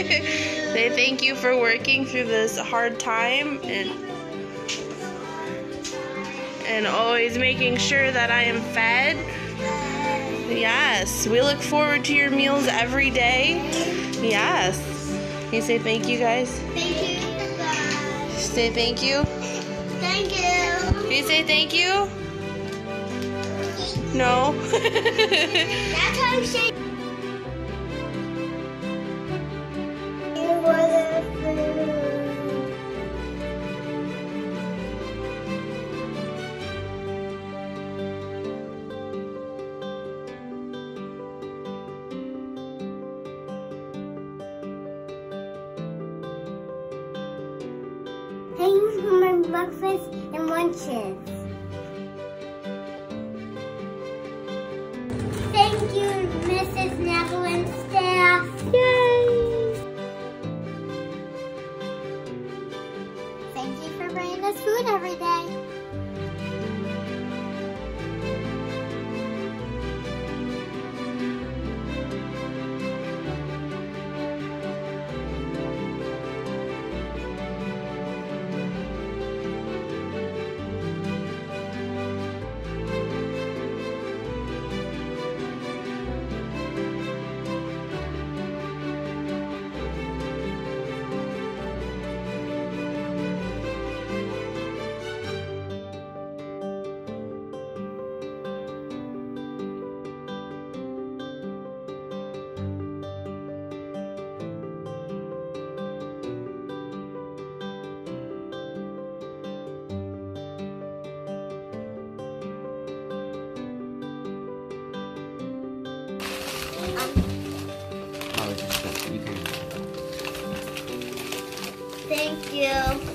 Say thank you for working through this hard time and always making sure that I am fed. Yes, we look forward to your meals every day. Yes. Can you say thank you, guys? Thank you, guys. Say thank you. Thank you. Can you say thank you? No. That's how you say. Thank you for my breakfast and lunches. Thank you, Mrs. Neville and staff. Yay! Thank you for bringing us food every day. Thank you.